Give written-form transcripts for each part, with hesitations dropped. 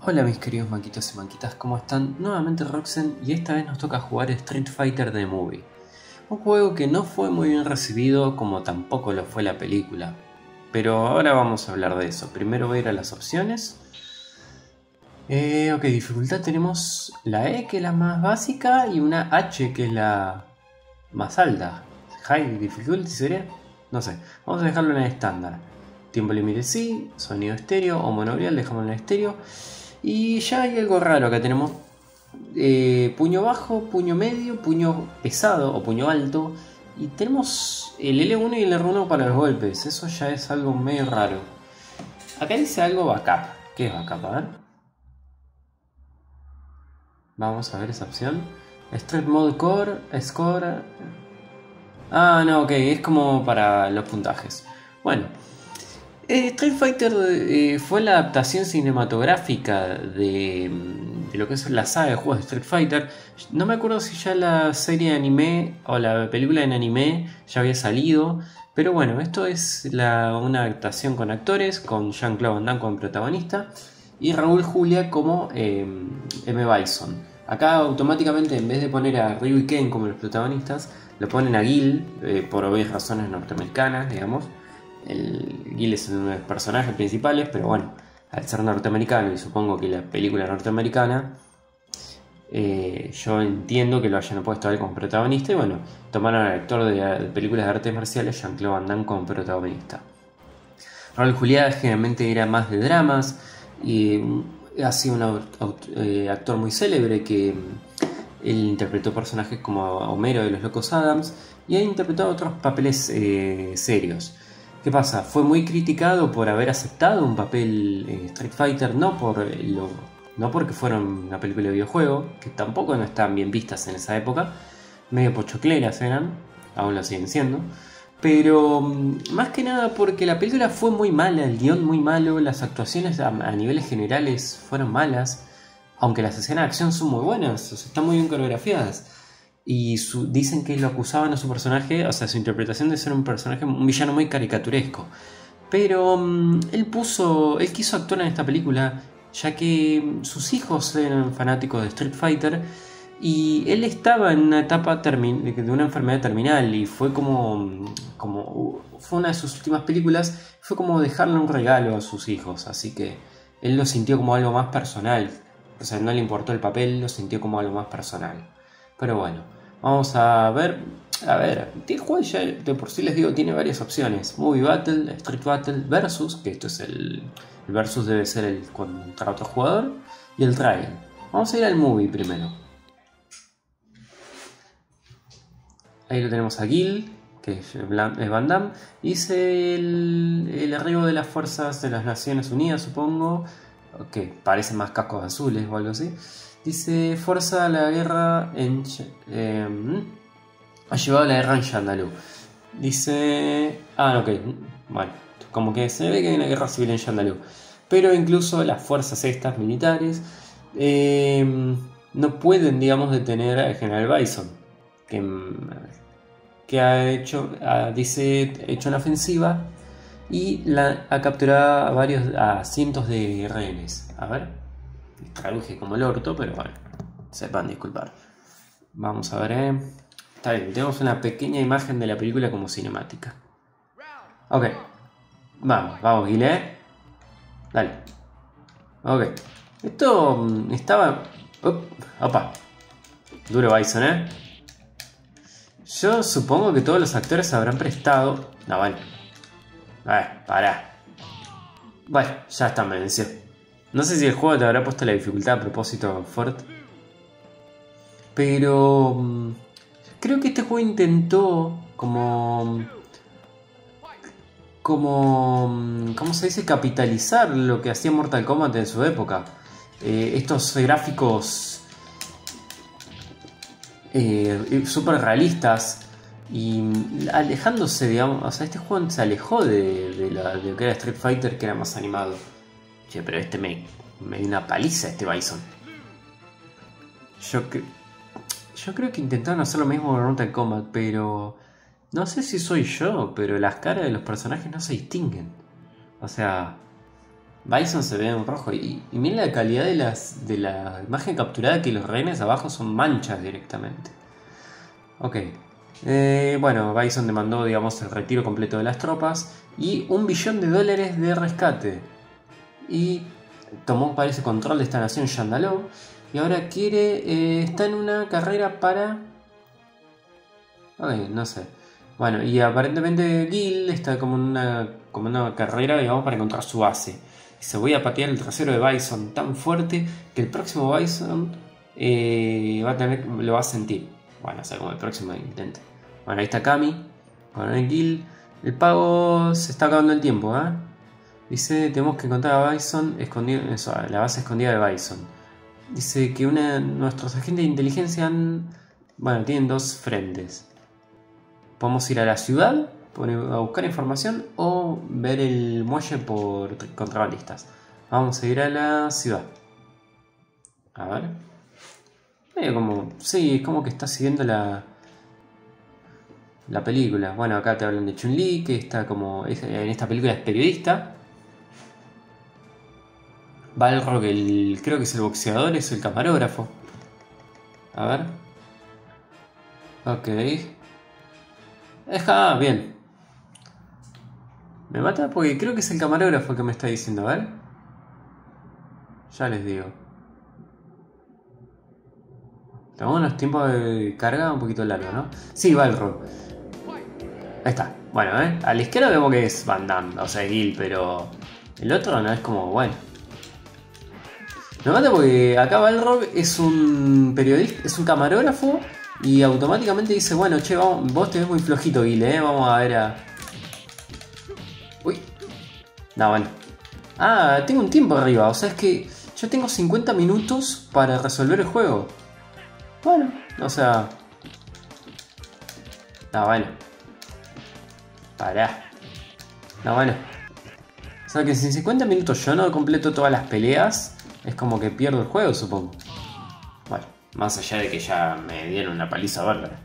Hola mis queridos manquitos y manquitas, ¿cómo están? Nuevamente Roxen y esta vez nos toca jugar Street Fighter The Movie. Un juego que no fue muy bien recibido como tampoco lo fue la película. Pero ahora vamos a hablar de eso. Primero voy a ir a las opciones. Ok, dificultad tenemos la E que es la más básica y una H que es la más alta. High difficulty sería, no sé, vamos a dejarlo en el estándar. Tiempo límite sí, sonido estéreo o monobrial, dejamos en el estéreo. Y ya hay algo raro, acá tenemos puño bajo, puño medio, puño pesado o puño alto. Y tenemos el L1 y el R1 para los golpes, eso ya es algo medio raro. Acá dice algo backup, ¿qué es backup? A ver. Vamos a ver esa opción. Street Mode Core, Score. Ah, no, ok, es como para los puntajes. Bueno, Street Fighter fue la adaptación cinematográfica de lo que es la saga de juegos de Street Fighter. No me acuerdo si ya la serie de anime o la película en anime ya había salido. Pero bueno, esto es una adaptación con actores, con Jean-Claude Van Damme como protagonista y Raúl Julia como M. Bison. Acá automáticamente en vez de poner a Ryu y Ken como los protagonistas, lo ponen a Gil, por obvias razones norteamericanas, digamos. Gil es uno de los personajes principales, pero bueno, al ser norteamericano y supongo que la película norteamericana, yo entiendo que lo hayan puesto a él como protagonista y bueno, tomaron al actor de películas de artes marciales, Jean-Claude Van Damme, como protagonista. Raúl Juliá generalmente era más de dramas y ha sido un actor muy célebre que él interpretó personajes como Homero de los Locos Adams y ha interpretado otros papeles serios. ¿Qué pasa? Fue muy criticado por haber aceptado un papel en Street Fighter, no porque fueron una película de videojuego, que tampoco no estaban bien vistas en esa época, medio pochocleras eran, aún lo siguen siendo, pero más que nada porque la película fue muy mala, el guión muy malo, las actuaciones a niveles generales fueron malas, aunque las escenas de acción son muy buenas, o sea, están muy bien coreografiadas. Y dicen que lo acusaban a su personaje, o sea, su interpretación de ser un villano muy caricaturesco. Pero él quiso actuar en esta película, ya que sus hijos eran fanáticos de Street Fighter y él estaba en una etapa de una enfermedad terminal y fue fue una de sus últimas películas, fue como dejarle un regalo a sus hijos, así que él lo sintió como algo más personal, o sea, no le importó el papel, lo sintió como algo más personal. Pero bueno, vamos a ver. A ver, el juego ya de por sí les digo, tiene varias opciones: Movie Battle, Street Battle, Versus, que esto es el Versus, debe ser el contra otro jugador, y el Trial. Vamos a ir al Movie primero. Ahí lo tenemos a Gil, que es Van Damme. Dice el arribo de las fuerzas de las Naciones Unidas, supongo. Que parecen más cascos azules o algo así. Dice, fuerza la guerra ha llevado la guerra en Yandalú. Dice... Ah, ok. Bueno, como que se ve que hay una guerra civil en Yandalú. Pero incluso las fuerzas estas militares no pueden, digamos, detener al general Bison. Que ha hecho una ofensiva y ha capturado a cientos de rehenes. A ver. Traduje como el orto, pero bueno, sepan disculpar. Vamos a ver. Está bien, tenemos una pequeña imagen de la película como cinemática. Ok. Vamos, Guilé. Dale. Ok. Esto estaba... Opa. Duro Bison, ¿eh? Yo supongo que todos los actores se habrán prestado... No, bueno. A ver, pará. Bueno, ya está, me venció. No sé si el juego te habrá puesto la dificultad a propósito fuerte. Pero creo que este juego intentó ¿cómo se dice? Capitalizar lo que hacía Mortal Kombat en su época. Estos gráficos super realistas. Y alejándose, digamos, o sea, este juego se alejó de lo que era Street Fighter, que era más animado. Che, pero me dio una paliza este Bison. Yo creo que intentaron hacer lo mismo con Mortal Kombat, pero no sé si soy yo, pero las caras de los personajes no se distinguen. O sea, Bison se ve en rojo. Y miren la calidad de la imagen capturada, que los rehenes abajo son manchas directamente. Ok. Bueno, Bison demandó, digamos, el retiro completo de las tropas y $1 billón de rescate. Y tomó, parece, control de esta nación Yandaló. Y ahora quiere... está en una carrera para... Ok, no sé. Bueno, y aparentemente Gil está como en una carrera, digamos, para encontrar su base. Dice, voy a patear el trasero de Bison tan fuerte que el próximo Bison lo va a sentir. Bueno, o sea, como el próximo intento. Bueno, ahí está Kami, con el Gil. El pago se está acabando el tiempo, ¿eh? Dice, tenemos que encontrar a Bison escondido, la base escondida de Bison. Dice que nuestros agentes de inteligencia bueno, tienen dos frentes. Podemos ir a la ciudad a buscar información o ver el muelle por contrabandistas. Vamos a ir a la ciudad. A ver. Sí, es como que está siguiendo la película. Bueno, acá te hablan de Chun-Li, que está como... en esta película es periodista. Balrog, creo que es el boxeador, es el camarógrafo. A ver. Ok. Bien. Me mata porque creo que es el camarógrafo que me está diciendo. A ver. Ya les digo. Tenemos unos tiempos de carga un poquito largos, ¿no? Sí, Balrog. Ahí está. Bueno, a la izquierda vemos que es Van Damme, o sea, Gil, pero el otro no es como, bueno. Me mata porque acá Balrog es un periodista, es un camarógrafo y automáticamente dice, bueno, che, vos te ves muy flojito, Gil, vamos a ver a... Uy. No, bueno. Ah, tengo un tiempo arriba, o sea, es que yo tengo 50 minutos para resolver el juego. Bueno, o sea... No, bueno. Pará. No, bueno. O sea que si en 50 minutos yo no completo todas las peleas, es como que pierdo el juego, supongo. Bueno, más allá de que ya me dieron una paliza bárbara.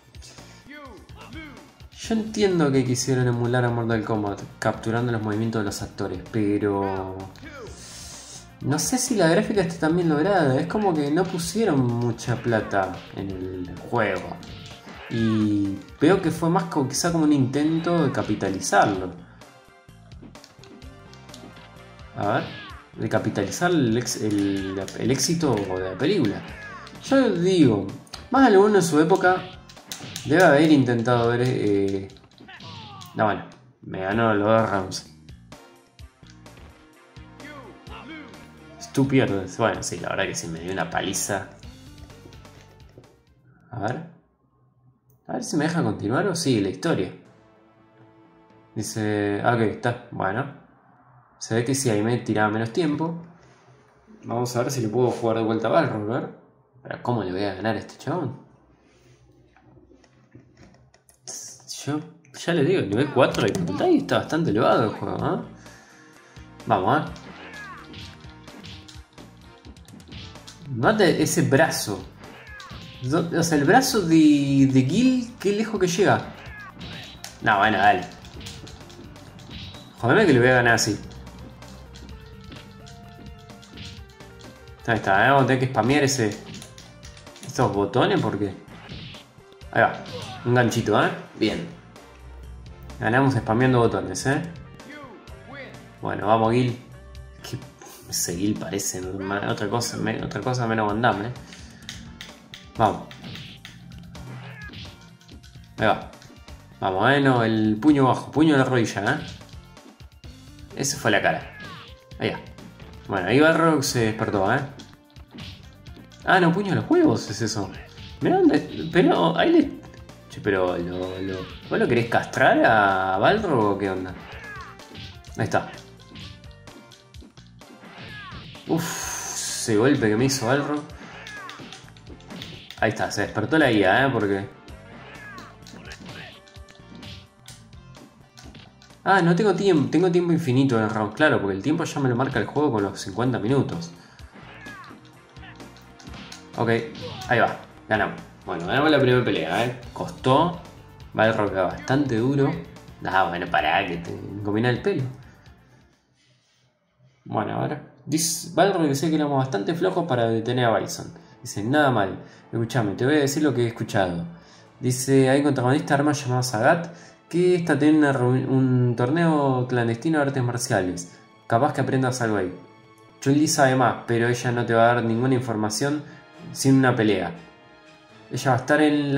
Yo entiendo que quisieron emular a Mortal Kombat, capturando los movimientos de los actores, pero... no sé si la gráfica está tan bien lograda, es como que no pusieron mucha plata en el juego. Y veo que fue más quizá como un intento de capitalizarlo. A ver, de capitalizar el éxito de la película. Yo digo, más de alguno en su época debe haber intentado ver... No, bueno, me ganó los 2 rounds. Tú pierdes. Bueno, sí, la verdad que sí, me dio una paliza. A ver si me deja continuar o sigue la historia. Dice... ok, está. Bueno. Se ve que sí, ahí me tiraba menos tiempo. Vamos a ver si le puedo jugar de vuelta a Balrog, a ver. Pero ¿cómo le voy a ganar a este chabón? Yo ya le digo, nivel 4 de dificultad y está bastante elevado el juego, ¿eh? Vamos, Mate ese brazo. O sea, el brazo de Gil, qué lejos que llega. No, bueno, dale. Jodeme que le voy a ganar así. Ahí está, vamos a tener que spamear estos botones porque... ahí va, un ganchito, bien. Ganamos spameando botones, Bueno, vamos, Gil. Ese Gil parece otra cosa menos Van Damme, Vamos. Ahí va. Vamos, no, el puño bajo, puño de la rodilla, Ese fue la cara. Ahí va. Bueno, ahí Balrog se despertó, Ah, no, puño de los huevos es eso. Mirá dónde... pero ahí le... Che, pero ¿vos lo querés castrar a Balrog o qué onda? Ahí está. Uff, ese golpe que me hizo Balrog. Ahí está, se despertó la IA, porque... ah, no tengo tiempo, tengo tiempo infinito en el round, claro, porque el tiempo ya me lo marca el juego con los 50 minutos. Ok, ahí va, ganamos. Bueno, ganamos la primera pelea, Costó. Balrog era bastante duro. Ah, bueno, pará, que te combina el pelo. Bueno, ahora. Balrog dice que éramos bastante flojos para detener a Bison. Dice, nada mal. Escuchame, te voy a decir lo que he escuchado. Dice, hay un contrabandista de armas llamado Sagat que está teniendo un torneo clandestino de artes marciales. Capaz que aprendas algo ahí. Chun-Li sabe más, pero ella no te va a dar ninguna información sin una pelea. Ella va a estar en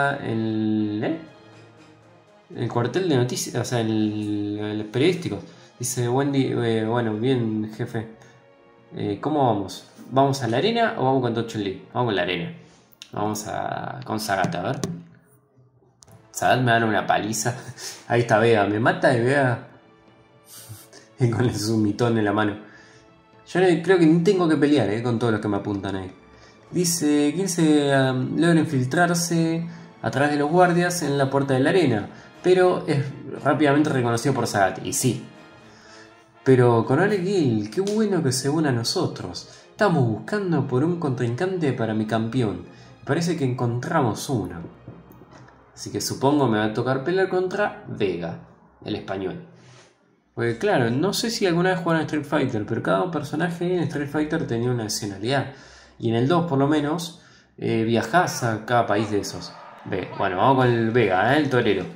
el cuartel de noticias, o sea, en el periodístico. Dice Wendy, bueno, bien, jefe. ¿Cómo vamos? ¿Vamos a la arena o vamos con Chun-Li? Vamos con la arena. Vamos con Sagat, a ver. Sagat me da una paliza. Ahí está Vega, me mata de Vega. Y con el sumitón en la mano. Yo creo que ni tengo que pelear con todos los que me apuntan ahí. Dice, 15 logra infiltrarse a través de los guardias en la puerta de la arena, pero es rápidamente reconocido por Sagat. Y sí. Pero con Gil, qué bueno que se une a nosotros. Estamos buscando por un contrincante para mi campeón. Parece que encontramos uno. Así que supongo me va a tocar pelear contra Vega, el español. Porque claro, no sé si alguna vez jugaron a Street Fighter, pero cada personaje en Street Fighter tenía una nacionalidad. Y en el 2 por lo menos viajás a cada país de esos. Bueno, vamos con el Vega, el torero.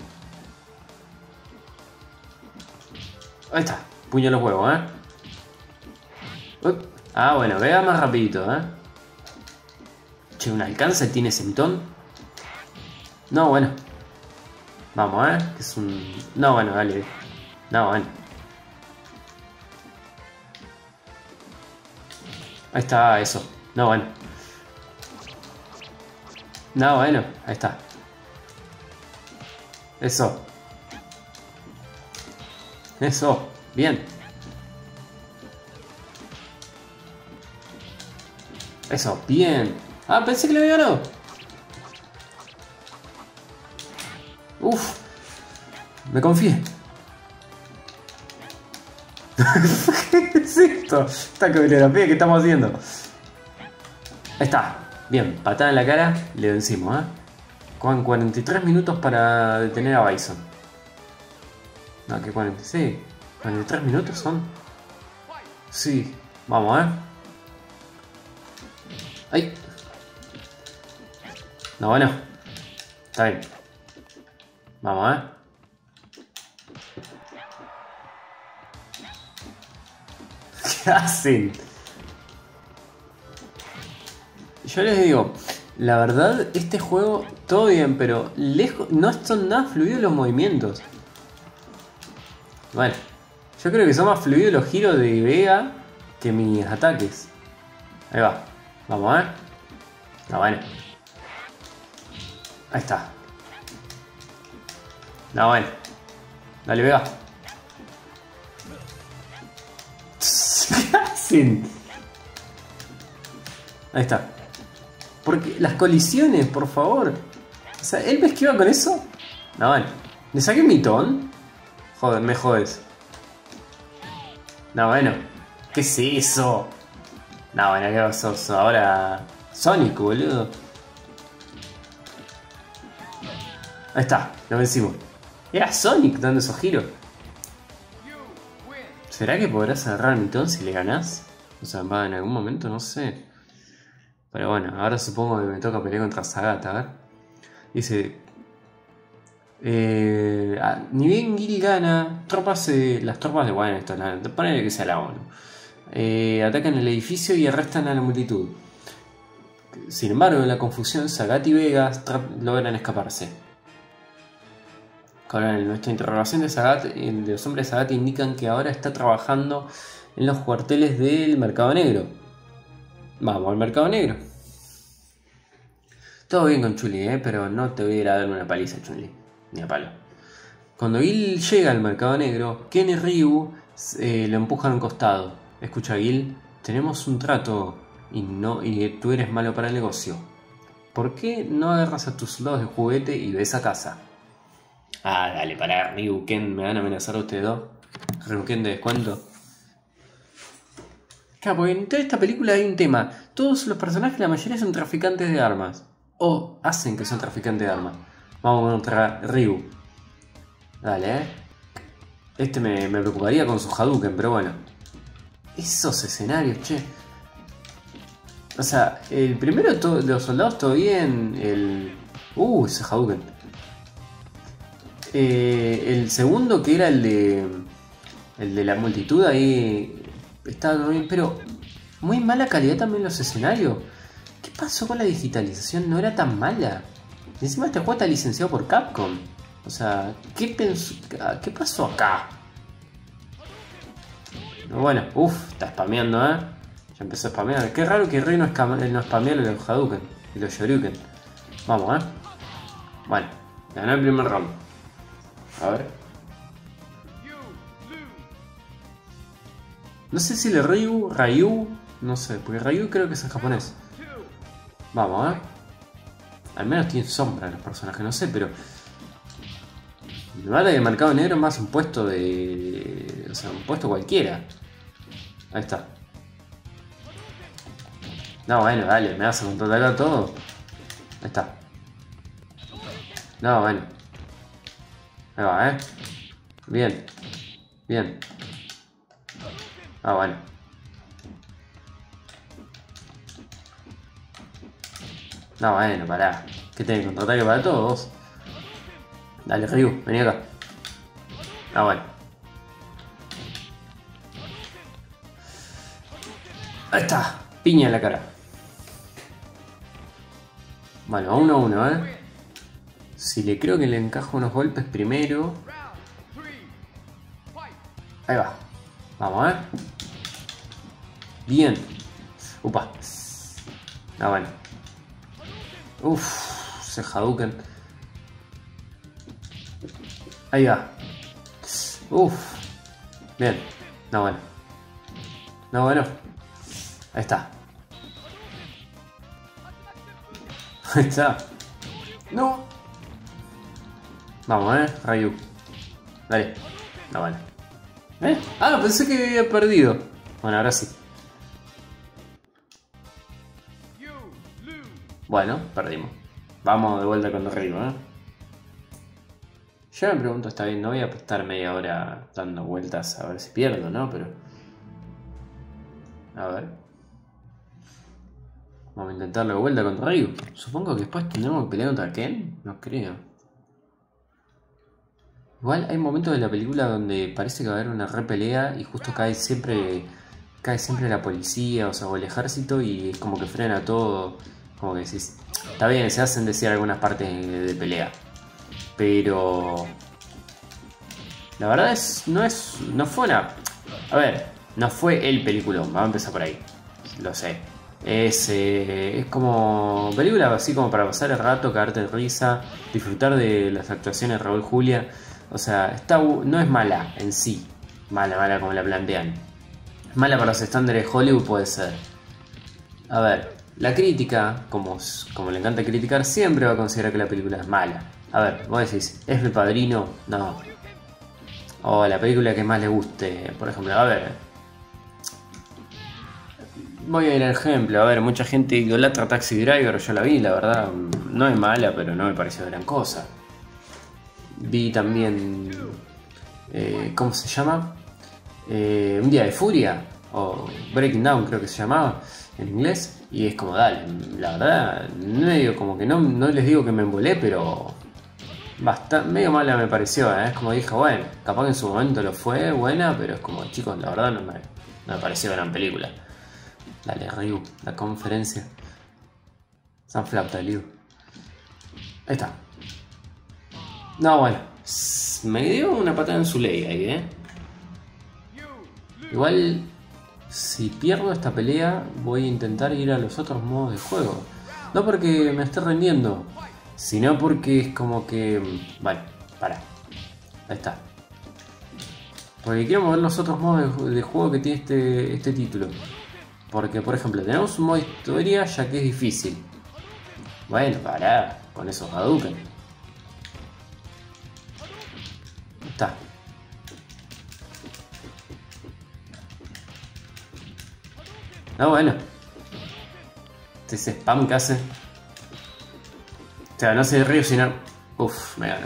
Ahí está, puño los huevos, Ah, bueno, Vega más rapidito, Che, un alcance tiene Sentón. No, bueno. Vamos, que es un... No, bueno, dale. No, bueno. Ahí está, eso. No, bueno. No, bueno, ahí está. Eso. Eso. Bien. Eso, bien. Ah, pensé que lo había ganado. Uf. Me confié. ¿Qué es esto? Esta coreografía que estamos haciendo. Ahí está. Bien, patada en la cara, le vencimos, Con 43 minutos para detener a Bison. No, que 46. 43 minutos son. Sí, vamos, ¡Ay! No, bueno. Está bien. Vamos, ¿Qué hacen? Yo les digo, la verdad, este juego, todo bien, pero lejos, no son nada fluidos los movimientos. Bueno, yo creo que son más fluidos los giros de Vega que mis ataques. Ahí va. Vamos, No, bueno. Ahí está. No, bueno. Dale, Vega. ¿Qué hacen? Ahí está. Porque las colisiones, por favor. O sea, ¿él me esquiva con eso? No, bueno. ¿Le saqué un mitón? Joder, me jodes. No, bueno. ¿Qué es eso? No, bueno, ¿qué sos ahora? Sonic, boludo. Ahí está, lo vencimos. Era Sonic dando esos giros. ¿Será que podrás agarrar el mitón si le ganás? O sea, va en algún momento, no sé. Pero bueno, ahora supongo que me toca pelear contra Sagat, a ver. Dice... ni bien Gil gana, las tropas de... Bueno, esto, ponele que sea la ONU. Atacan el edificio y arrestan a la multitud. Sin embargo, en la confusión, Sagat y Vega logran escaparse. Coronel, nuestra interrogación de Sagat, de los hombres de Sagat, indican que ahora está trabajando en los cuarteles del Mercado Negro. Vamos al Mercado Negro. Todo bien con Chun-Li, pero no te voy a ir a dar una paliza, Chun-Li. Ni a palo. Cuando Gil llega al Mercado Negro, Ken y Ryu lo empujan a un costado. Escucha, Gil, tenemos un trato y tú eres malo para el negocio. ¿Por qué no agarras a tus soldados de juguete y ves a casa? Ah, dale, pará, Ryu, Ken, me van a amenazar a ustedes dos. Ryu, Ken de descuento. Claro, porque en toda esta película hay un tema. Todos los personajes, la mayoría son traficantes de armas. O hacen que son traficantes de armas. Vamos contra Ryu. Dale, Este me preocuparía con su Hadouken, pero bueno. Esos escenarios, che. O sea, el primero de los soldados todo bien. Ese Hadouken. El segundo que era el de la multitud ahí. Estaba todo bien, pero muy mala calidad también los escenarios. ¿Qué pasó con la digitalización? No era tan mala. Y encima este juego está licenciado por Capcom. O sea, ¿qué pasó acá? Bueno, está spameando, ¿eh? Ya empezó a spamear. Qué raro que Rey no spamea los Hadouken y los Shoryuken. Vamos, ¿eh? Bueno, ganó el primer round. A ver. No sé si le Ryu, no sé, porque Ryu creo que es en japonés. Vamos, ¿eh? Al menos tiene sombra los personajes, no sé, pero... Me vale que el mercado negro es más un puesto de... O sea, un puesto cualquiera. Ahí está. No, bueno, dale, me vas a contraatacar todo. Ahí está. No, bueno. Ahí va, Bien. Bien. Ah, bueno. No, bueno, pará. ¿Qué tenés? ¿Contraataque para todos? Dale, Ryu, vení acá. Ah, bueno. Ahí está. Piña en la cara. Bueno, 1-1, Si le creo que le encajo unos golpes primero. Ahí va. Vamos, Bien. Upa. Ah, bueno. Ese Hadouken. Ahí va. Bien. No, bueno. No, bueno. Ahí está. Ahí está. No. Vamos, Ryu. Dale. No, bueno. Ah, pensé que había perdido. Bueno, ahora sí. Bueno, perdimos. Vamos de vuelta con Ryu, Yo me pregunto, está bien, no voy a estar media hora dando vueltas a ver si pierdo, ¿no? Pero... A ver. Vamos a intentarlo de vuelta contra Ryu. Supongo que después tendremos que pelear contra Ken. No creo. Igual hay momentos de la película donde parece que va a haber una repelea y justo cae siempre la policía, o sea, o el ejército, y es como que frena todo. Como que decís, está bien, se hacen decir algunas partes de pelea, pero la verdad no fue una... A ver, no fue el peliculón, vamos a empezar por ahí, lo sé. Es como película así como para pasar el rato, cagarte de risa, disfrutar de las actuaciones de Raúl Julia. O sea, no es mala en sí, mala como la plantean. Mala para los estándares de Hollywood puede ser. A ver, la crítica, como le encanta criticar, siempre va a considerar que la película es mala. A ver, vos decís, ¿es El Padrino? No. O la película que más le guste, por ejemplo, a ver. Voy a ir al ejemplo, a ver, mucha gente idolatra Taxi Driver, yo la vi, la verdad, no es mala, pero no me pareció gran cosa. Vi también, ¿cómo se llama? Un Día de Furia, o Breaking Down creo que se llamaba en inglés, y es como, dale, la verdad, medio como que no les digo que me embolé, pero medio mala me pareció, es como dije, bueno, capaz que en su momento lo fue buena, pero es como, chicos, la verdad no me pareció gran película. Dale, Ryu, la conferencia. Sunflap, Liu. Ahí está. No, bueno. Me dio una patada en su ley ahí, Igual, si pierdo esta pelea, voy a intentar ir a los otros modos de juego. No porque me esté rendiendo, sino porque es como que... Vale, para. Ahí está. Porque quiero ver los otros modos de juego que tiene este título. Porque, por ejemplo, tenemos un modo historia ya que es difícil. Bueno, pará, con esos Hadouken. Está. No, bueno. Ese spam que hace. O sea, no se río sino... Uf, me ganó.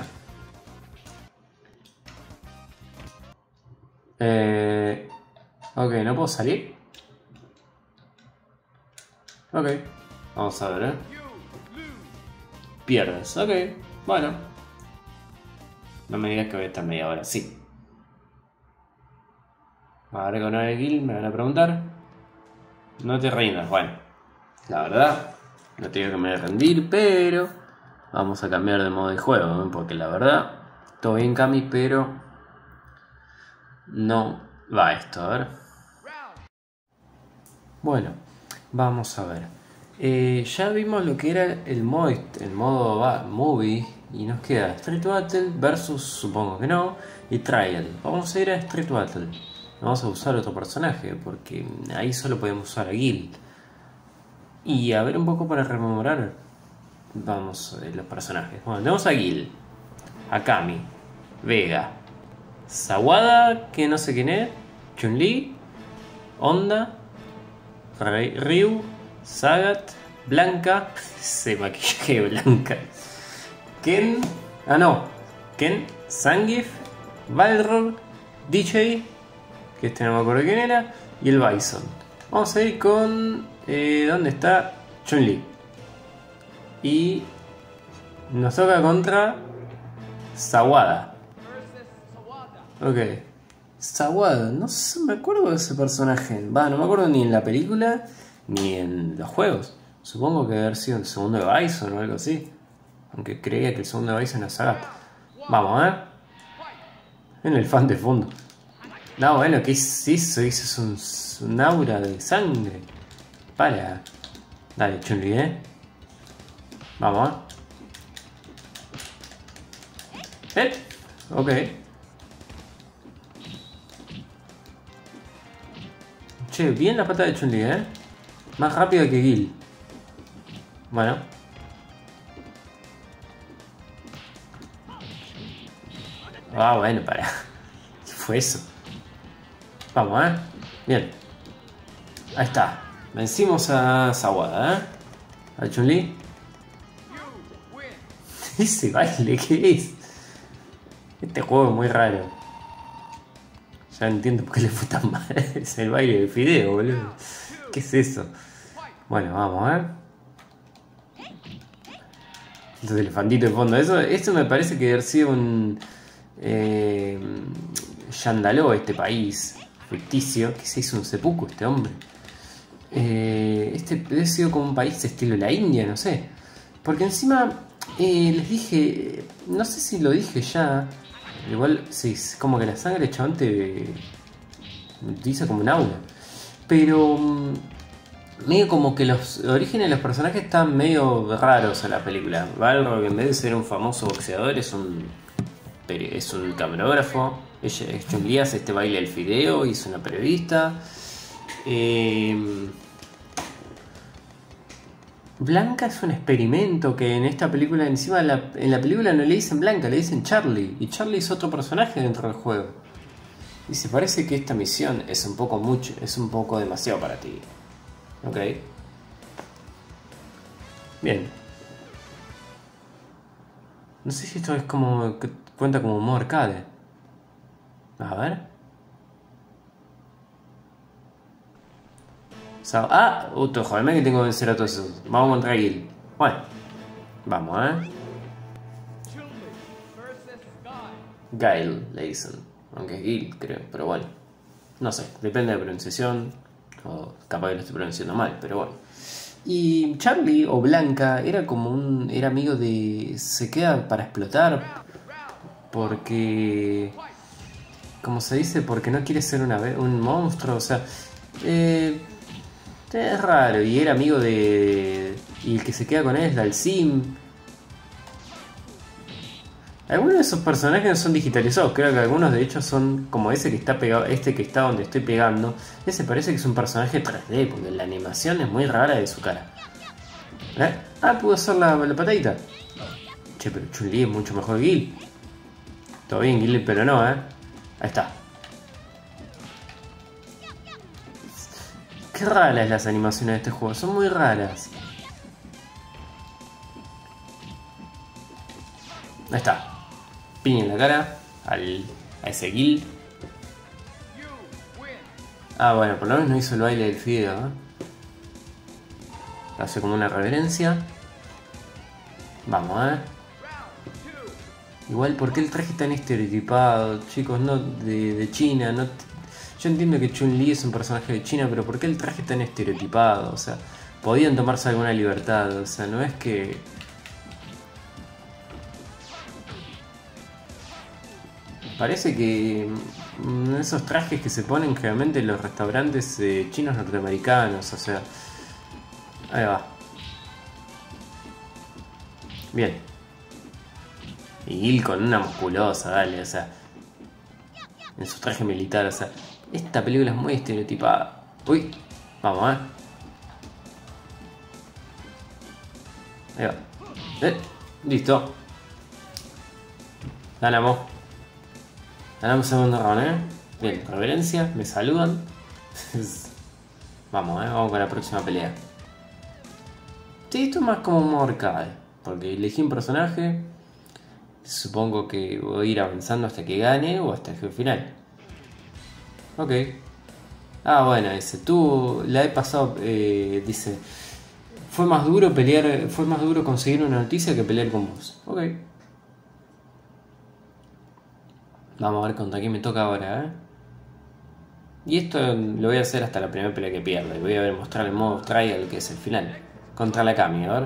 Ok, ¿no puedo salir? Ok. Vamos a ver, Pierdes, ok. Bueno. No me digas que voy a estar media hora, sí. Ahora con el guild me van a preguntar. No te rindas, bueno. La verdad, no te digo que me voy a rendir, pero vamos a cambiar de modo de juego, porque la verdad, todo bien Cami, pero no va esto, a ver. Bueno, vamos a ver. Ya vimos lo que era el modo movie y nos queda Street Battle versus, supongo que no, y Trial. Vamos a ir a Street Battle. Vamos a usar otro personaje porque ahí solo podemos usar a Gil. Y a ver un poco para rememorar. Vamos, los personajes. Bueno, tenemos a Gil, a Kami, Vega, Sawada, que no sé quién es, Chun-Li, Honda, Ryu, Sagat, Blanca, se maquillaje Blanca, Ken, Ken, Zangief, Balrog, DJ, que este no me acuerdo quién era, y el Bison. Vamos a ir con... ¿dónde está? Chun-Li. Y nos toca contra Sawada. Ok. Sawada, no sé, me acuerdo de ese personaje. No me acuerdo ni en la película ni en los juegos. Supongo que debe haber sido el segundo de Bison o algo así. Aunque creía que el segundo de Bison era Sagat. Vamos, en el fan de fondo. No, bueno, ¿qué hizo? Hizo un aura de sangre. Para. Dale, Chun-Li, Vamos, ok. Che, bien la pata de Chun-Li, Más rápida que Gil. Bueno. Bueno, para. ¿Qué fue eso? Vamos, Bien. Ahí está. Vencimos a Sawada, A Chun-Li. Ese baile, ¿qué es? Este juego es muy raro. Ya entiendo por qué le fue tan mal. Es el baile del fideo, boludo. ¿Qué es eso? Bueno, vamos, Entonces el elefantito de fondo. Esto me parece que debe haber sido un... Yandaló, este país ficticio. Que se hizo un seppuku este hombre. Este debe sido como un país estilo la India, no sé. Porque encima les dije, no sé si lo dije ya. Igual, sí, como que la sangre chabón te utiliza como un aura. Pero medio como que los orígenes de los personajes están medio raros en la película. Balrog, en vez de ser un famoso boxeador, es un camarógrafo. Chun-Li hace este baile del fideo y es una periodista. Blanca es un experimento que en esta película, encima en la película no le dicen Blanca, le dicen Charlie. Y Charlie es otro personaje dentro del juego. Y se parece que esta misión es un poco demasiado para ti. Ok. Bien. No sé si esto es como... que cuenta como modo arcade. A ver. Joder, que tengo que vencer a todos esos. Vamos contra Gil. Bueno. Vamos, Gail le dicen. Aunque es Gil, creo. Pero bueno. No sé. Depende de la pronunciación. O capaz que lo estoy pronunciando mal. Pero bueno. Y Charlie o Blanca era como era amigo de... Se queda para explotar. Porque... Como se dice, porque no quiere ser un monstruo. O sea... es raro, y era amigo de... Y el que se queda con él es Dalsim. Algunos de esos personajes no son digitalizados. Creo que algunos de hecho son como ese que está pegado. Este que está donde estoy pegando. Ese parece que es un personaje 3D. Porque la animación es muy rara de su cara. Pudo hacer la patadita. Che, pero Chun-Li es mucho mejor que Gil. Todo bien Gil, pero no, Ahí está. Qué raras las animaciones de este juego, son muy raras. Ahí está. Piña en la cara a ese Gil. Ah, bueno, por lo menos no hizo el baile del fideo, ¿eh? Hace como una reverencia. Vamos, Igual, ¿por qué el traje tan estereotipado? Chicos, no de China, no... Yo entiendo que Chun-Li es un personaje de China, pero ¿por qué el traje tan estereotipado? O sea, podían tomarse alguna libertad, o sea, no es que... Parece que esos trajes que se ponen generalmente en los restaurantes chinos norteamericanos, o sea... Ahí va. Bien. Y Gil con una musculosa, dale, o sea... En su traje militar, o sea... Esta película es muy estereotipada. Uy, vamos, Ahí va. Listo. Ganamos. Ganamos segundo round, Bien, reverencia, me saludan. Vamos, vamos con la próxima pelea. Sí, esto es más como un modo arcade. Porque elegí un personaje. Supongo que voy a ir avanzando hasta que gane o hasta el jefe final. Ok. Ah, bueno, ese. Tú la he pasado, dice. Fue más duro conseguir una noticia que pelear con vos. Ok. Vamos a ver contra quién me toca ahora, Y esto lo voy a hacer hasta la primera pelea que pierda. Y voy a mostrar el modo trial, que es el final. Contra la Kami, a ver.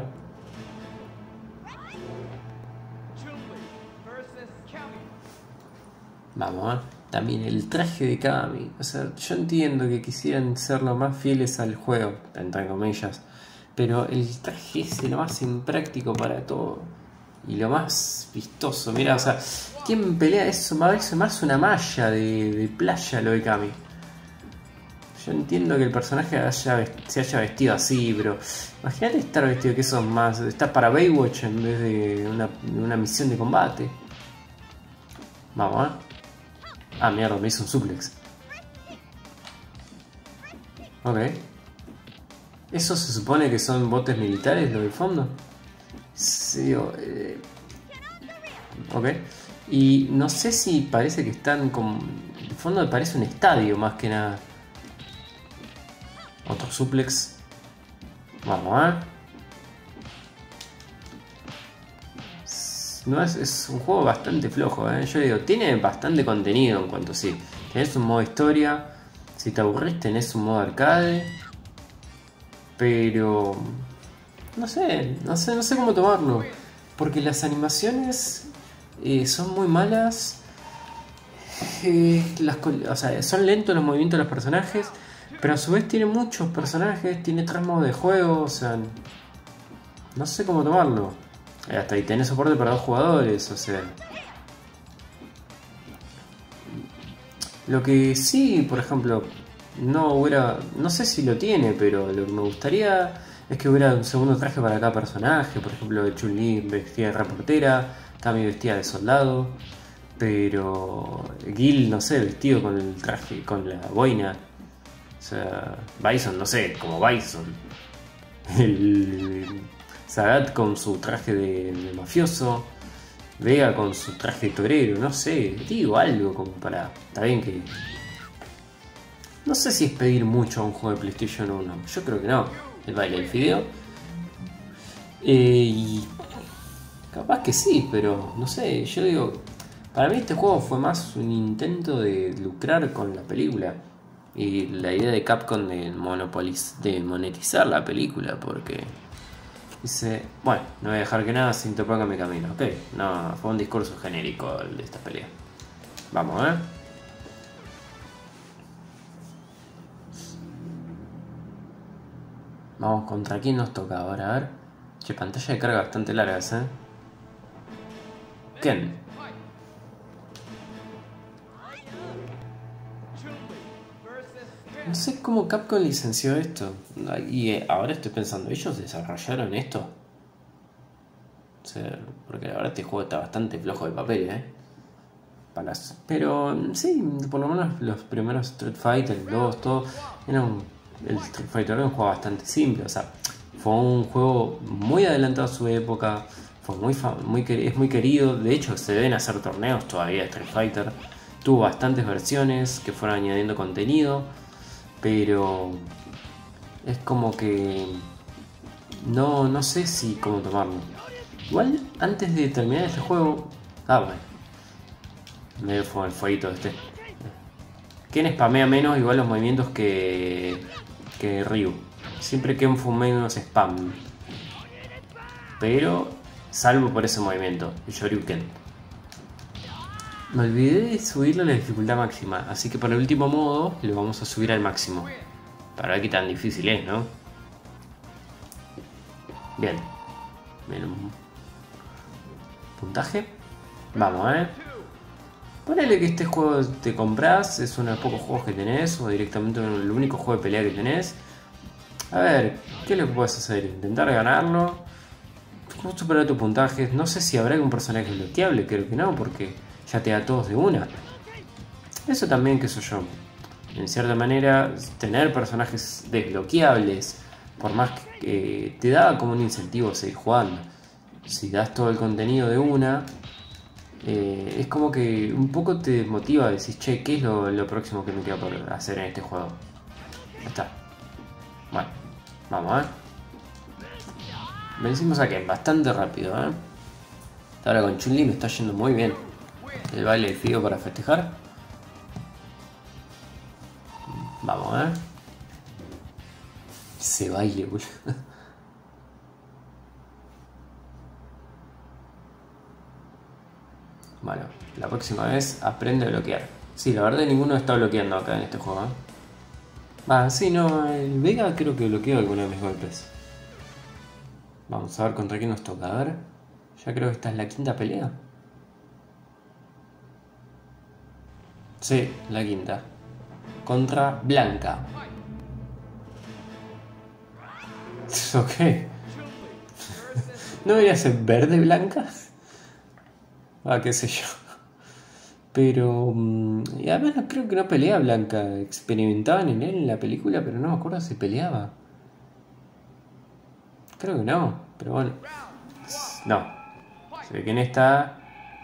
Vamos, También el traje de Kami. O sea, yo entiendo que quisieran ser lo más fieles al juego, entre comillas. Pero el traje es lo más impráctico para todo. Y lo más vistoso. Mira, o sea, ¿quién pelea eso? Parece más una malla de playa lo de Kami. Yo entiendo que el personaje se haya vestido así, pero imagínate estar vestido que eso es más... Está para Baywatch en vez de una misión de combate. Vamos, Ah, mierda, me hizo un suplex. Ok. ¿Eso se supone que son botes militares, lo del fondo? Sí, ok. Y no sé si parece que están como... De fondo parece un estadio más que nada. Otro suplex. Vamos, No es un juego bastante flojo, Yo digo, tiene bastante contenido en cuanto sí. Tenés un modo historia. Si te aburrís tenés un modo arcade. Pero... No sé cómo tomarlo. Porque las animaciones son muy malas. O sea, son lentos los movimientos de los personajes. Pero a su vez tiene muchos personajes. Tiene 3 modos de juego. O sea... No sé cómo tomarlo. Hasta ahí tenés soporte para 2 jugadores, o sea... Lo que sí, por ejemplo, no sé si lo tiene, pero lo que me gustaría es que hubiera un segundo traje para cada personaje. Por ejemplo, Chun-Li vestida de reportera, Kami vestida de soldado, pero Gil, no sé, vestido con el traje, con la boina. O sea, Bison, no sé, como Bison. Sagat con su traje de mafioso, Vega con su traje de torero, no sé, digo algo como para... Está bien que... No sé si es pedir mucho a un juego de PlayStation 1, yo creo que no, el baile del fideo. Y... Capaz que sí, pero no sé, yo digo... Para mí este juego fue más un intento de lucrar con la película. Y la idea de Capcom de monetizar la película, porque... Dice, bueno, no voy a dejar que nada se interponga en mi camino. Ok, no, fue un discurso genérico el de esta pelea. Vamos, Vamos, ¿contra quién nos toca ahora? A ver. Che, pantalla de carga bastante largas, Ken. No sé cómo Capcom licenció esto. Y ahora estoy pensando, ¿ellos desarrollaron esto? O sea, porque la verdad este juego está bastante flojo de papel, Pero sí, por lo menos los primeros Street Fighter, el 2, todo, el Street Fighter era un juego bastante simple. O sea, fue un juego muy adelantado a su época, fue es muy querido. De hecho, se deben hacer torneos todavía de Street Fighter. Tuvo bastantes versiones que fueron añadiendo contenido. pero es como que no sé si cómo tomarlo. Igual antes de terminar este juego, bueno, me fue el fueguito este. Ken spamea menos igual los movimientos que Ryu. Siempre Ken fue menos spam, pero salvo por ese movimiento, el Shoryuken. Me olvidé de subirle la dificultad máxima, así que para el último modo lo vamos a subir al máximo. Para ver qué tan difícil es, ¿no? Bien. Puntaje. Vamos, ponele que este juego te compras, es uno de los pocos juegos que tenés, o directamente el único juego de pelea que tenés. A ver, ¿qué es lo que puedes hacer? Intentar ganarlo. ¿Cómo superar tu puntaje? No sé si habrá algún personaje desbloqueable, creo que no, porque ya te da todos de una. Eso también, qué sé yo. En cierta manera, tener personajes desbloqueables, por más que te da como un incentivo a seguir jugando. Si das todo el contenido de una, es como que un poco te motiva a decir, che, ¿qué es lo próximo que me queda por hacer en este juego? Ya está. Bueno, vamos, vencimos a Ken bastante rápido, Ahora con Chun-Li me está yendo muy bien. El baile del figo para festejar. Vamos, ese baile, boludo. Bueno, la próxima vez aprende a bloquear. Sí, la verdad ninguno está bloqueando acá en este juego, sí, no, el Vega creo que bloqueó alguno de mis golpes. Vamos a ver contra quién nos toca, a ver. Ya creo que esta es la quinta pelea. Sí, la quinta. Contra Blanca. Ok. ¿No debería ser verde Blanca? Qué sé yo. Pero... y además creo que no pelea Blanca. Experimentaban en él en la película, pero no me acuerdo si peleaba. Creo que no, pero bueno. No. Se ve que en esta...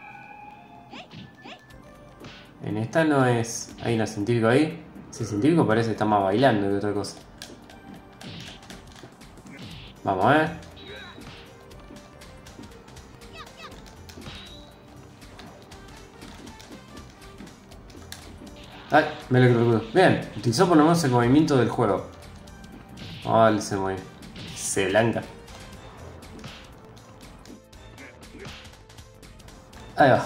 En esta no es... Hay una científico ahí. Si científico parece que está más bailando que otra cosa. Vamos, Ay, me lo creo. Bien, utilizó por lo menos el movimiento del juego. Vale, se mueve. Se blanca. Ahí va.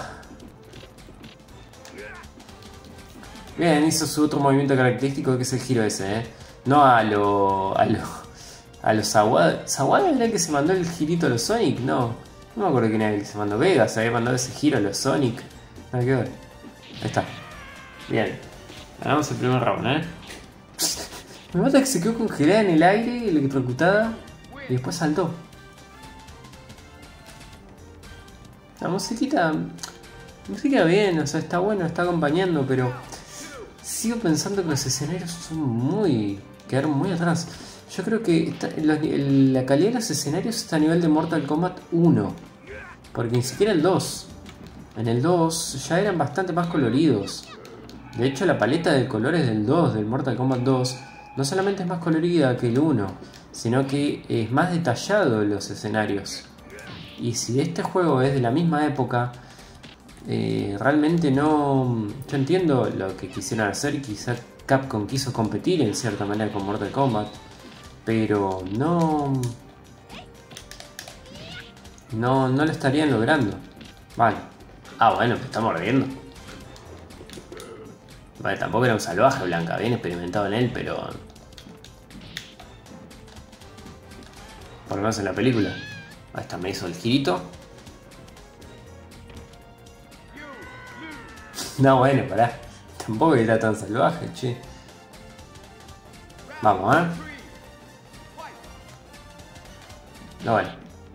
Bien, hizo su otro movimiento característico que es el giro ese, No a los Sawada. ¿Sawada era el que se mandó el girito a los Sonic? No me acuerdo quién era el que se mandó. Vega se había mandado ese giro a los Sonic. Nada que ver. Ahí está. Bien. Ganamos el primer round, Me mata que se quedó congelada en el aire, electrocutada, y después saltó. La musiquita bien, o sea, está bueno, está acompañando, pero sigo pensando que los escenarios son quedaron muy atrás. Yo creo que la calidad de los escenarios está a nivel de Mortal Kombat 1, porque ni siquiera el 2. En el 2 ya eran bastante más coloridos. De hecho, la paleta de colores del 2, del Mortal Kombat 2, no solamente es más colorida que el 1, sino que es más detallado los escenarios. Y si este juego es de la misma época, realmente no... Yo entiendo lo que quisieron hacer, quizá Capcom quiso competir en cierta manera con Mortal Kombat, pero no lo estarían logrando. Vale. Bueno, me está mordiendo. Vale, tampoco era un salvaje Blanca, bien experimentado en él, pero... Por lo menos en la película. Ahí está, me hizo el girito. No, bueno, pará. Tampoco era tan salvaje, che. Vamos, No, bueno.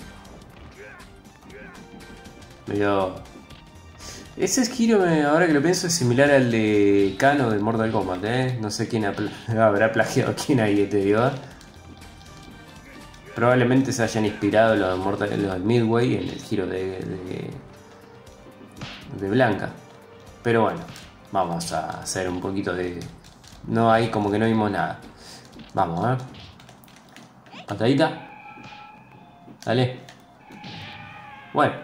Medio... Ese giro, ahora que lo pienso, es similar al de Kano de Mortal Kombat, No sé quién habrá plagiado a quién ahí, te digo. Probablemente se hayan inspirado los del Midway en el giro de Blanca. Pero bueno, vamos a hacer un poquito de No, ahí como que no vimos nada. Vamos, patadita. Dale. Bueno.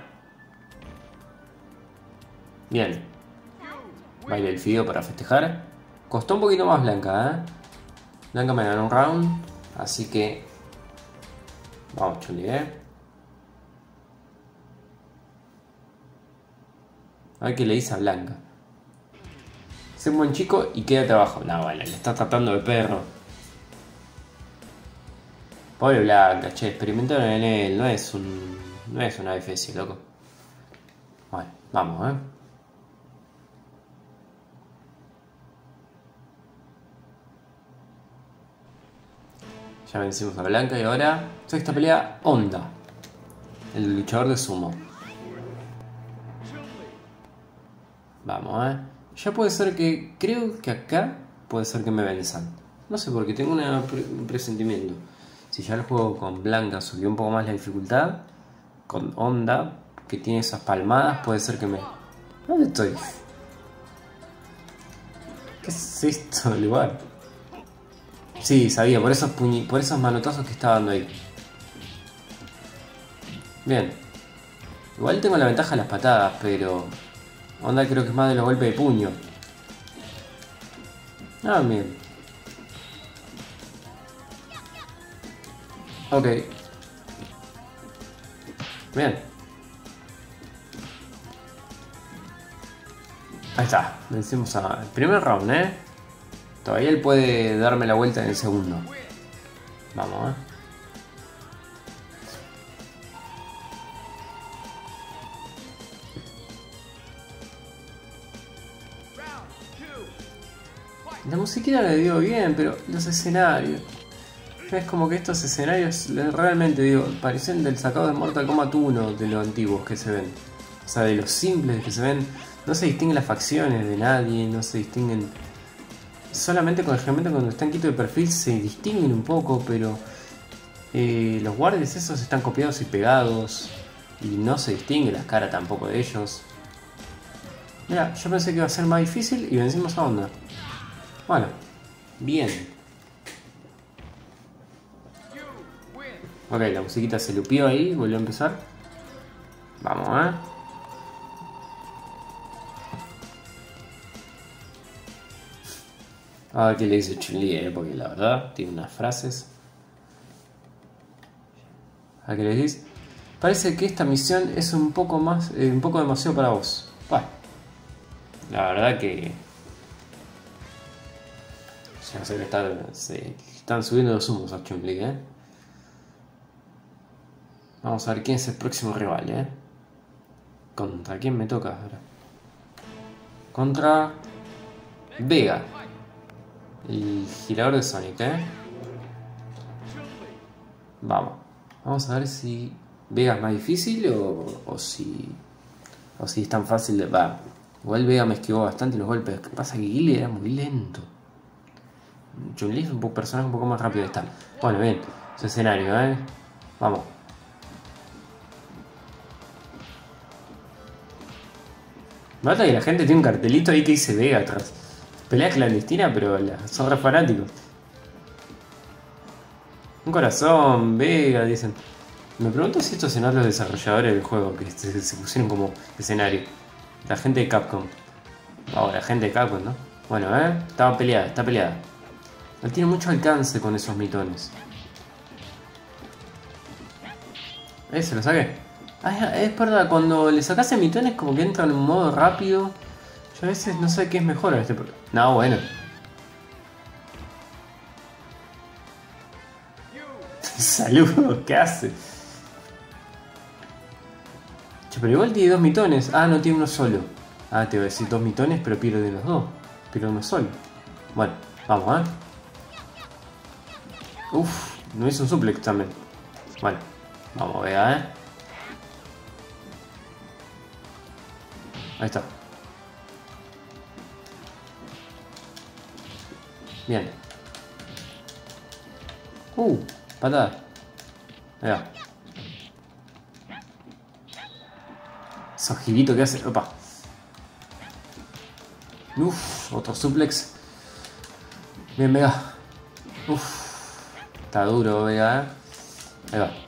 Bien. Baile el fideo para festejar. Costó un poquito más Blanca, Blanca me ganó un round. Así que... Vamos, Chun-Li, A ver qué le dice a Blanca. Sé un buen chico y quédate abajo. No, vale, le está tratando de perro. Pobre Blanca, che, experimentaron en él. No es una AFS, loco. Bueno, vamos, Ya vencimos a Blanca y ahora... Sexta pelea, Honda. El luchador de sumo. Vamos, Ya puede ser que... Creo que acá puede ser que me venzan. No sé, porque tengo un presentimiento. Si ya el juego con Blanca subió un poco más la dificultad, con Honda, que tiene esas palmadas, puede ser que me... ¿Dónde estoy? ¿Qué es esto del lugar? Sí, sabía, por esos manotazos que estaba dando ahí. Bien. Igual tengo la ventaja de las patadas, pero... Honda creo que es más de los golpes de puño. Ah, bien. Ok. Bien. Ahí está. Vencimos al primer round, Todavía él puede darme la vuelta en el segundo. Vamos, La musiquita le dio bien, pero los escenarios... Es como que estos escenarios realmente, digo, parecen del sacado de Mortal Kombat 1, de los antiguos que se ven. O sea, de los simples que se ven. No se distinguen las facciones de nadie, no se distinguen... Solamente con el geometría cuando están quietos de perfil se distinguen un poco, pero... los guardias esos están copiados y pegados. Y no se distingue la cara tampoco de ellos. Mira, yo pensé que iba a ser más difícil y vencimos a Honda. Bueno, bien. Ok, la musiquita se lupió ahí, volvió a empezar. Vamos, A ver qué le dice Chun-Li, porque la verdad tiene unas frases. ¿A qué le dices? Parece que esta misión es un poco demasiado para vos. Bueno, la verdad que... Ya sé que se están subiendo los humos a Chun-Li, Vamos a ver quién es el próximo rival, ¿Contra quién me toca ahora? Contra... Vega. El girador de Sonic, Vamos. Vamos a ver si Vega es más difícil o si es tan fácil de... Va. Igual Vega me esquivó bastante los golpes. Lo que pasa es que Guile era muy lento. Chun-Li es un personaje un poco más rápido de estar. Bueno, bien. Su escenario, Vamos. Me mata que la gente tiene un cartelito ahí que dice Vega atrás. Pelea clandestina, pero son re fanáticos. Un corazón, Vega, dicen. Me pregunto si estos serán los desarrolladores del juego que se pusieron como escenario. La gente de Capcom. Ahora, la gente de Capcom, ¿no? Bueno, está peleada. Él tiene mucho alcance con esos mitones. Se lo saqué. Es verdad, cuando le sacas el mitón es como que entra en un modo rápido. Yo a veces no sé qué es mejor a este. No, bueno. Saludos, ¿qué hace? Che, pero igual tiene dos mitones. Ah, no tiene uno solo. Ah, te voy a decir dos mitones, pero pierde los dos. Pierde uno solo. Bueno, vamos, Uf, no hizo un suplex también. Bueno, vamos a ver, Ahí está. Bien. Patada. Ahí va. Esos giritos que hace. Opa. Otro suplex. Bien, Vega. Uf. Está duro, Vega. Ahí va.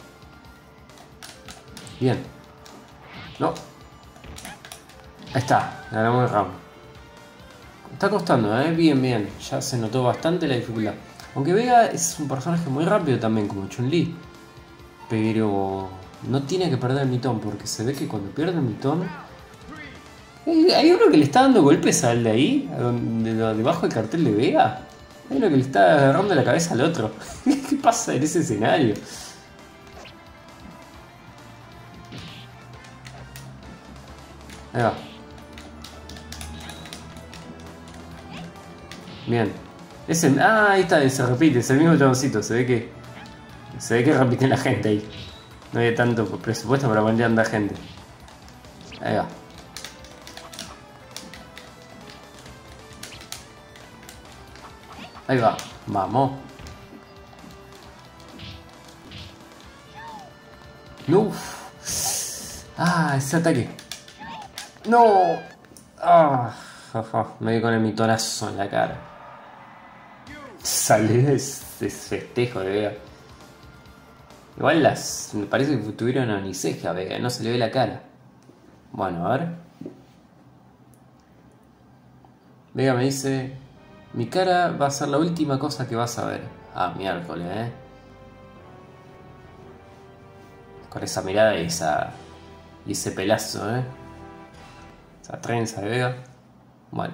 Bien. No. Ahí está. Ganamos el round. Está costando, Bien, bien. Ya se notó bastante la dificultad. Aunque Vega es un personaje muy rápido también, como Chun-Li. Pero no tiene que perder el mitón, porque se ve que cuando pierde el mitón... Hay uno que le está dando golpes al de ahí, debajo del cartel de Vega. Hay uno que le está agarrando la cabeza al otro. ¿Qué pasa en ese escenario? Ahí va. Bien. Ahí está, se repite, es el mismo chaboncito. Se ve que repite la gente ahí. No hay tanto presupuesto para poner tanta gente. Ahí va. Ahí va. Vamos. No. Ese ataque. No. Me di con el mitonazo en la cara. Sale de ese festejo de Vega. Igual me parece que tuvieron aniceja Vega, no se le ve la cara. Bueno, a ver. Vega me dice: mi cara va a ser la última cosa que vas a ver. Miércoles, Con esa mirada y ese pelazo, Esa trenza de Vega. Bueno.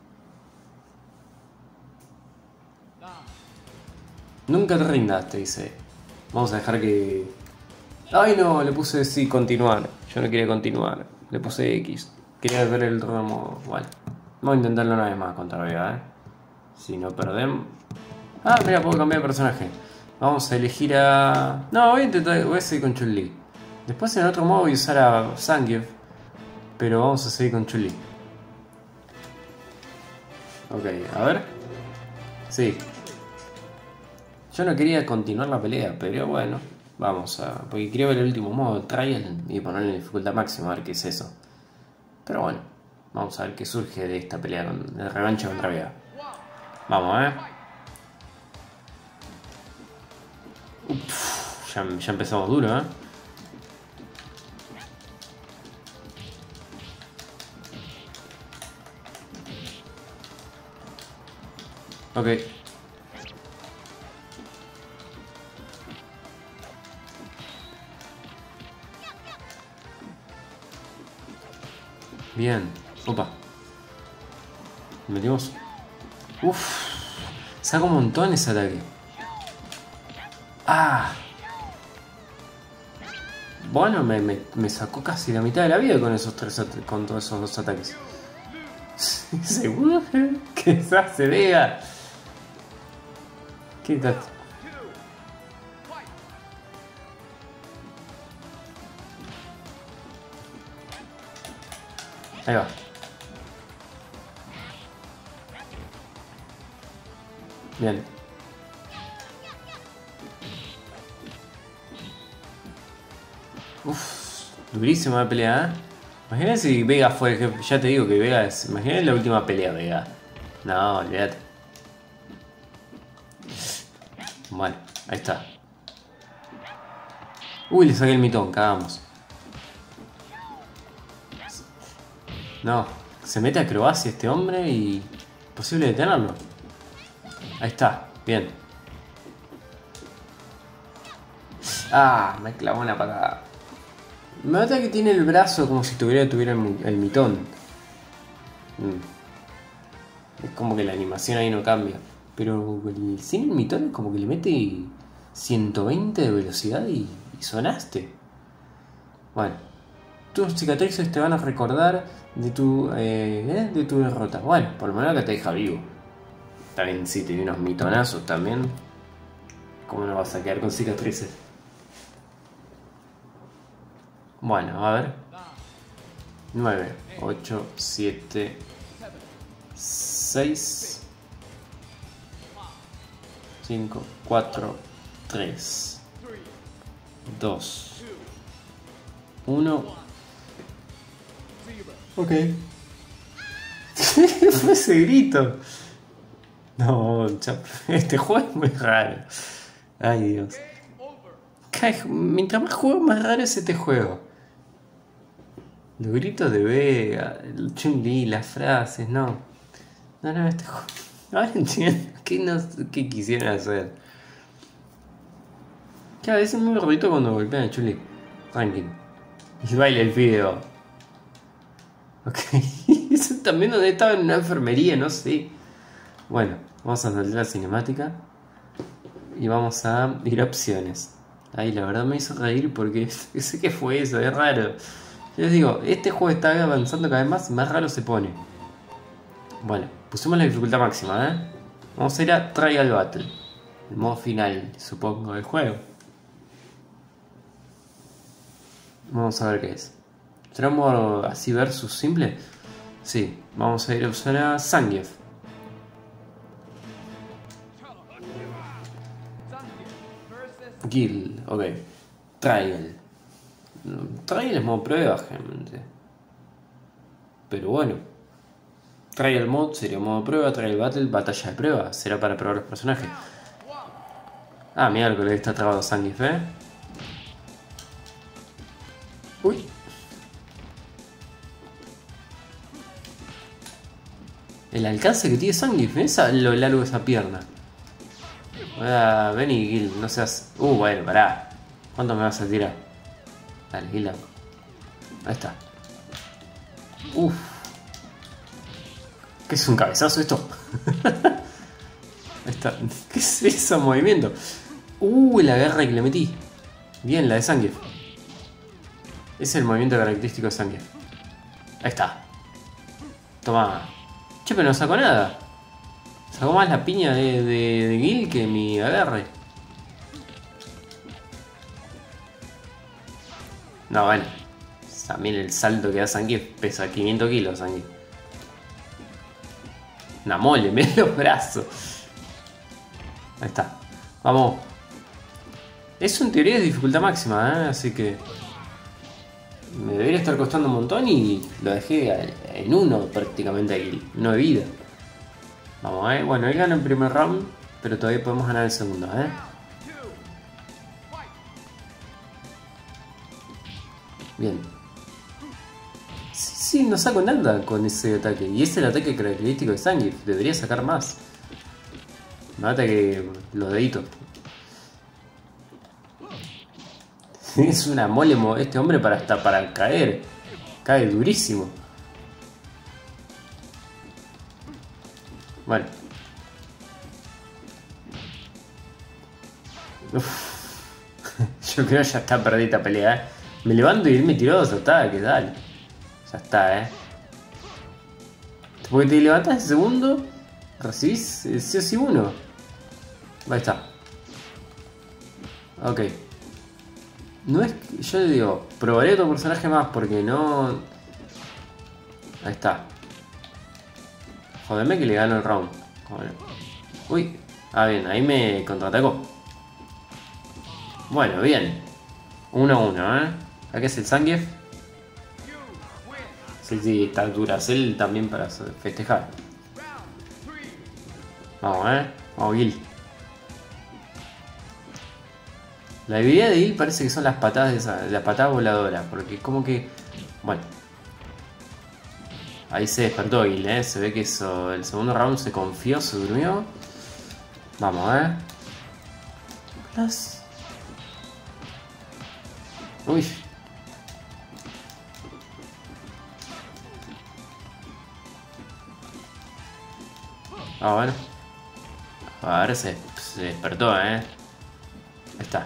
Nunca te rindas, te dice. Vamos a dejar que... Ay no, le puse sí, continuar. Yo no quería continuar. Le puse X. Quería ver el otro modo. Bueno. Vamos a intentarlo una vez más contra Vega, Si no perdemos... mira, puedo cambiar de personaje. Vamos a elegir a... No, voy a seguir con Chun-Li. Después en otro modo voy a usar a Zangief. Pero vamos a seguir con Chun-Li. Ok, a ver. Sí. Yo no quería continuar la pelea, pero bueno. Vamos a... Porque quería ver el último modo, trial, y ponerle dificultad máxima, a ver qué es eso. Pero bueno. Vamos a ver qué surge de esta pelea, de revancha contra Vega. Vamos, ya empezamos duro, Ok. Bien. Opa. Metimos. Saca un montón ese ataque. Bueno, me sacó casi la mitad de la vida con con todos esos dos ataques. ¿Seguro que se hace Vega? ¿Qué tal? Ahí va. Bien. Durísima la pelea, Imagínate si Vega fue el jefe. Ya te digo que Vega es... Imagínate la última pelea, Vega. No, olvídate. Bueno, ahí está. Le saqué el mitón, cagamos. No, se mete a acrobacia este hombre y... Imposible detenerlo. Ahí está, bien. Me clavó una patada. Me nota que tiene el brazo como si tuviera el mitón. Es como que la animación ahí no cambia. Pero sin el mitón es como que le mete 120 de velocidad y sonaste. Bueno, tus cicatrices te van a recordar de tu derrota. Bueno, por lo menos que te deja vivo. También si te dio unos mitonazos también. ¿Cómo no vas a quedar con cicatrices? Bueno, a ver. 9, 8, 7, 6, 5, 4, 3, 2, 1. Ok. ¿Qué fue ese grito? No, este juego es muy raro. Ay, Dios. Mientras más juego, más raro es este juego. Los gritos de Vega, el Chun-Li, las frases, no. No, este juego. Ahora entiendo qué quisieron hacer. Cada vez es muy gordito cuando golpean a Chun-Li. Tranquilo. Y baila el video. Ok. Eso también donde estaba en una enfermería, no sé. Bueno, vamos a saltar la cinemática. Y vamos a ir a opciones. Ahí la verdad me hizo reír porque sé que fue eso, es raro. Yo les digo, este juego está avanzando cada vez más raro se pone. Bueno, pusimos la dificultad máxima, ¿eh? Vamos a ir a Trial Battle. El modo final, supongo, del juego. Vamos a ver qué es. ¿Será un modo así versus simple? Sí, vamos a ir a usar a Zangief. Guild, ok. Trial. Trial es modo prueba, gente. Pero bueno. Trial mode sería modo prueba, Trial Battle, batalla de prueba. Será para probar los personajes. Ah, mira que le está trabado Zangief, Uy. El alcance que tiene Zangief, ¿ves lo largo de esa pierna? Vení, Gil, no seas... bueno, pará. ¿Cuánto me vas a tirar? Dale, Gil. Ahí está. Uf. ¿Qué es un cabezazo esto? Ahí está. ¿Qué es ese movimiento? La garra que le metí. Bien, la de Zangief. Es el movimiento característico de Zangief. Ahí está. Toma. Che, pero no sacó nada. Sacó más la piña de Gil que mi agarre. No, bueno. También el salto que da Zangief pesa 500 kilos, Zangief. Una mole, mira los brazos. Ahí está. Vamos. Eso en teoría es dificultad máxima, así que... me debería estar costando un montón y lo dejé en 1 prácticamente aquí. 1 de vida. Vamos, Bueno, él gana el primer round, pero todavía podemos ganar el segundo, Bien. Sí, no saco nada con ese ataque. Y es el ataque característico de Zangief. Debería sacar más. Me mata que los deditos. Es una mole este hombre hasta para caer. Cae durísimo. Bueno. Uf. Yo creo que ya está perdida esta pelea, Me levanto y él me tiró 2 ataques, dale. Ya está, Porque te levantas el segundo, recibís sí o sí uno. Ahí está. Ok. No es que, yo le digo, probaré otro personaje más porque no... Ahí está. Jodeme que le gano el round. Uy. Bien, ahí me contraatacó. Bueno, bien. 1-1, Acá es el Zangief. Sí, está Duracell también para festejar. Vamos, Vamos, Gil. La habilidad de Gil parece que son las patadas la patada voladora. Porque como que... Bueno. Ahí se despertó Gil, Se ve que eso... El segundo round se confió, se durmió. Vamos, Uy. Bueno. Ahora se despertó, Ahí está.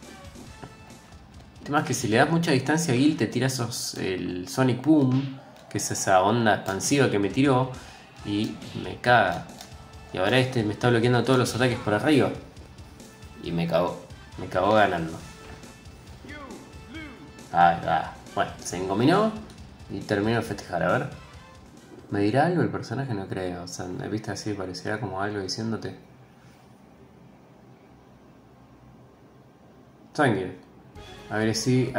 El tema es que si le das mucha distancia a Gil te tira el Sonic Boom, que es esa onda expansiva que me tiró, y me caga. Y ahora me está bloqueando todos los ataques por arriba. Y me cagó. Me cagó ganando. Ahí va. Bueno, se engominó y terminó de festejar. A ver. ¿Me dirá algo el personaje? No creo. O sea, viste así, parecerá como algo diciéndote. Zangief.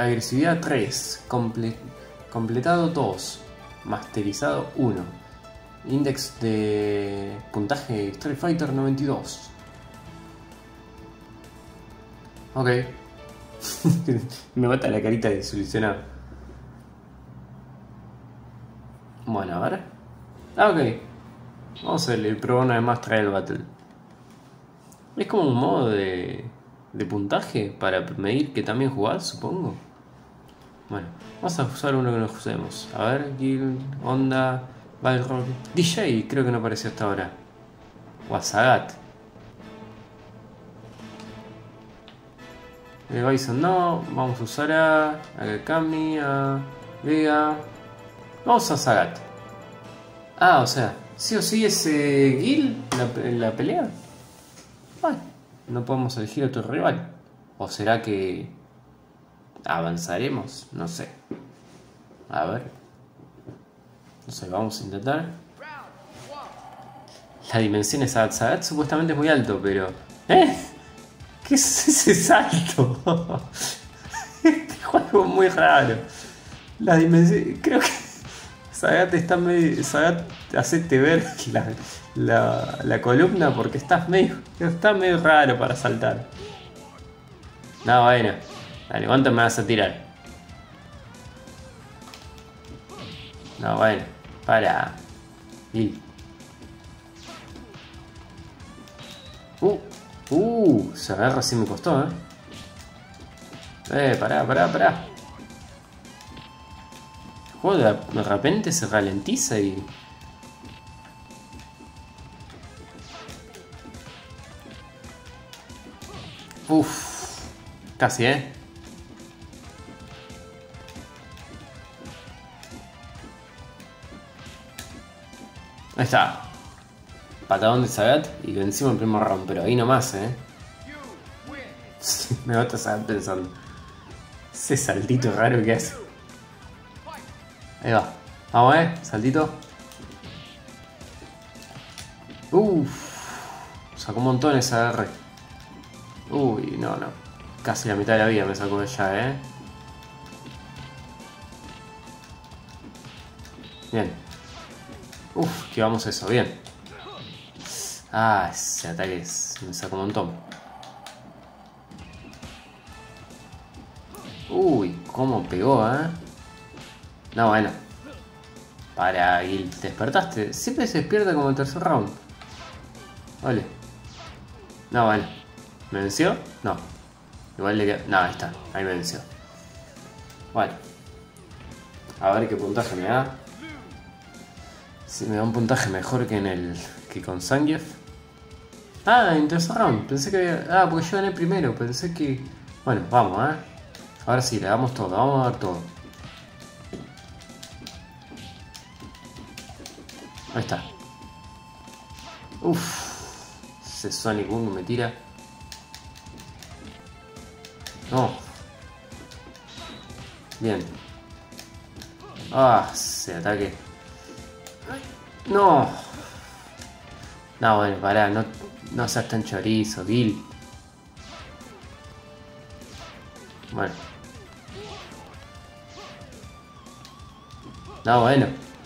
Agresividad 3. Completado 2. Masterizado 1. Index de puntaje Street Fighter 92. Ok. Me mata la carita desilusionada. Bueno, a ver. Ah, ok. Vamos a probar una vez más Trial Battle. Es como un modo de puntaje para medir que también jugás, supongo. Bueno, vamos a usar uno que nos usemos. A ver, Guild, Honda, Balrog, DJ, creo que no apareció hasta ahora. O a Sagat. El Bison no, vamos a usar a Kami, a Vega. Vamos a Sagat. Ah, o sea, sí o sí es Gil en la pelea. Bueno, no podemos elegir otro rival. ¿O será que avanzaremos? No sé. A ver. No sé, vamos a intentar. La dimensión es Sagat. Sagat supuestamente es muy alto, pero... ¿Eh? ¿Qué es ese salto? Este juego es muy raro. La dimensión... Creo que... Sagat está medio... Sagat, hacete ver la columna porque está medio raro para saltar. No, bueno. Dale, ¿cuánto me vas a tirar? No, bueno. Para. Y... se agarra así me costó, pará. El juego de repente se ralentiza y... Uff, casi, Ahí está. Patadón de Sagat y lo encima el primer round, pero ahí nomás, Me va a estar pensando. Ese saltito raro que hace. Ahí va. Vamos, saltito. Sacó un montón esa R. Uy, no. Casi la mitad de la vida me sacó ella, Bien. Esquivamos eso, bien. Ah, ese ataque me sacó un montón. Uy, cómo pegó, No, bueno. Para, Gil, ¿te despertaste? Siempre se despierta como el tercer round. Vale. No, bueno. ¿Me venció? No. Igual le queda... No, ahí está. Ahí me venció. Bueno. A ver qué puntaje me da. Si me da un puntaje mejor que con Zangief. Ah, en tercer round. Pensé que había... Ah, porque yo gané primero. Pensé que... Bueno, vamos, Ahora sí, le damos todo. Vamos a dar todo. Ahí está. Ese Sonic Boom me tira. No. Bien. Ese ataque. No. No, bueno, pará. No seas tan chorizo, Gil. Bueno. No, bueno.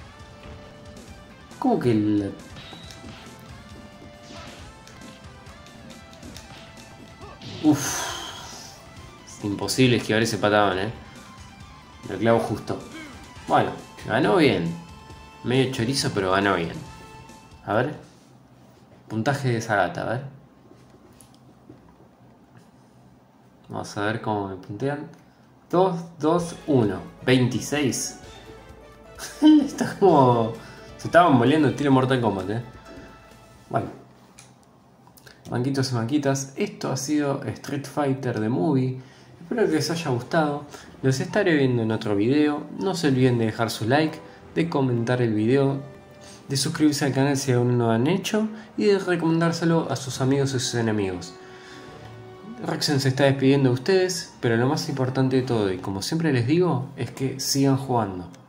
¿Cómo que el... Es imposible esquivar ese patadón, Lo clavo justo. Bueno, ganó bien. Medio chorizo, pero ganó bien. A ver. Puntaje de Sagat, a ver. Vamos a ver cómo me puntean. 2, 2, 1. 26. Está como... Se estaban moliendo el estilo Mortal Kombat, Bueno. Manquitos y manquitas. Esto ha sido Street Fighter The Movie. Espero que les haya gustado. Los estaré viendo en otro video. No se olviden de dejar su like, de comentar el video, de suscribirse al canal si aún no lo han hecho y de recomendárselo a sus amigos y sus enemigos. Rexen se está despidiendo de ustedes, pero lo más importante de todo, y como siempre les digo, es que sigan jugando.